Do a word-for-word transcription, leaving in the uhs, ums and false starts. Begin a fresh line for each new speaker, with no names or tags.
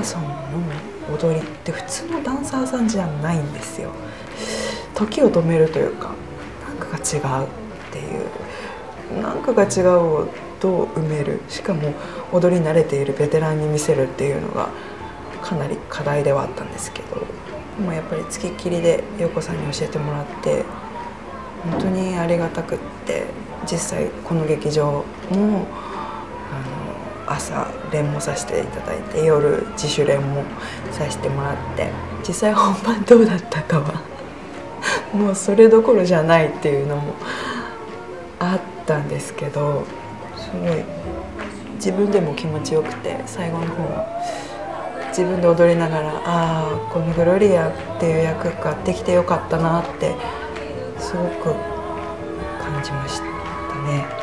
ーソンの踊りって普通のダンサーさんじゃないんですよ。時を止めるというか、なんかが違うっていう、なんかが違うをどう埋める、しかも踊りに慣れているベテランに見せるっていうのがかなり課題ではあったんですけど、でもやっぱりつきっきりで陽子さんに教えてもらって本当にありがたくって、実際この劇場もあの朝練もさせていただいて、夜自主練もさせてもらって、実際本番どうだったかはもうそれどころじゃないっていうのもあったんですけど、すごい自分でも気持ちよくて、最後の方自分で踊りながら、ああこのグロリアっていう役ができてよかったなってすごく感じましたね。